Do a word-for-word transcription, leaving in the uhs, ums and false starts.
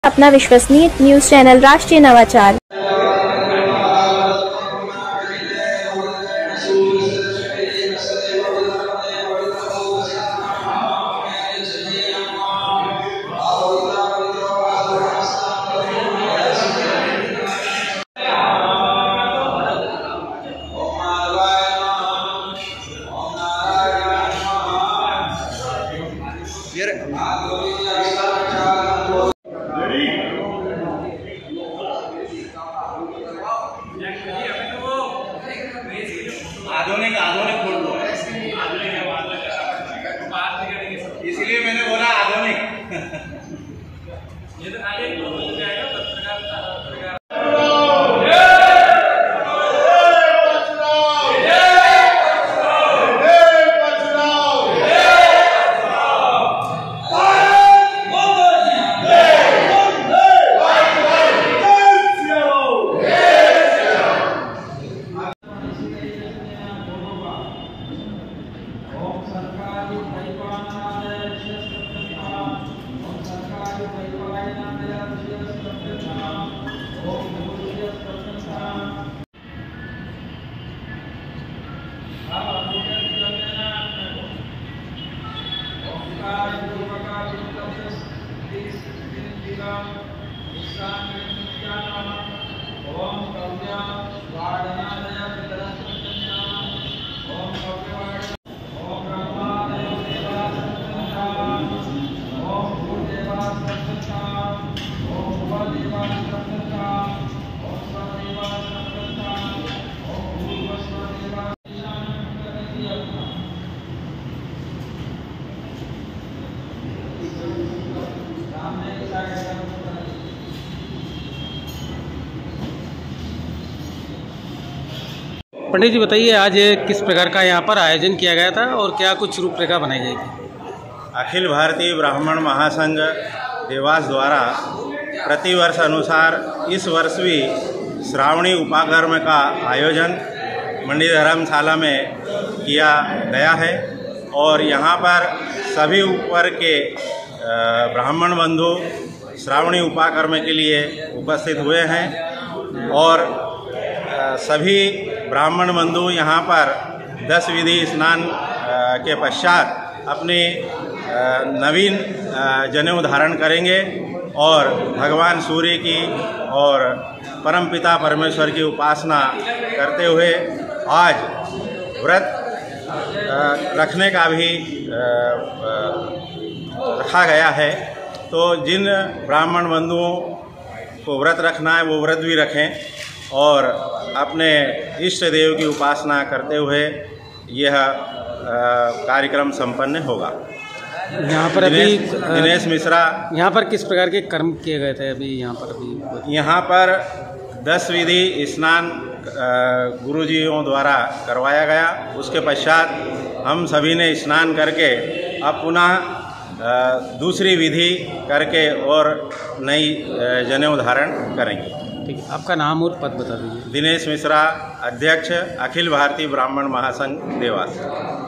अपना विश्वसनीय news channel राष्ट्रीय नवाचार। आधुनिक आधुनिक बोल लो, इसलिए मैंने बोला आधुनिक। ये तो आगे हो जाएगा पत्रकार। पंडित जी बताइए, आज किस प्रकार का यहाँ पर आयोजन किया गया था और क्या कुछ रूपरेखा बनाई जाएगी? अखिल भारतीय ब्राह्मण महासंघ देवास द्वारा प्रतिवर्ष अनुसार इस वर्ष भी श्रावणी उपाकर्म का आयोजन मंडी धर्मशाला में किया गया है और यहाँ पर सभी वर्ग के ब्राह्मण बंधु श्रावणी उपाकर्म के लिए उपस्थित हुए हैं और सभी ब्राह्मण बंधु यहाँ पर दस विधि स्नान के पश्चात अपने नवीन जनेऊ धारण करेंगे और भगवान सूर्य की और परमपिता परमेश्वर की उपासना करते हुए आज व्रत रखने का भी रखा गया है। तो जिन ब्राह्मण बंधुओं को व्रत रखना है वो व्रत भी रखें और अपने इष्ट देव की उपासना करते हुए यह कार्यक्रम संपन्न होगा। यहाँ पर अभी दिनेश मिश्रा, यहाँ पर किस प्रकार के कर्म किए गए थे? अभी यहाँ पर अभी यहाँ पर दस विधि स्नान गुरुजियों द्वारा करवाया गया। उसके पश्चात हम सभी ने स्नान करके अब पुनः दूसरी विधि करके और नई जनेऊ धारण करेंगे। ठीक है, आपका नाम और पद बता दीजिए। दिनेश मिश्रा, अध्यक्ष अखिल भारतीय ब्राह्मण महासंघ देवास।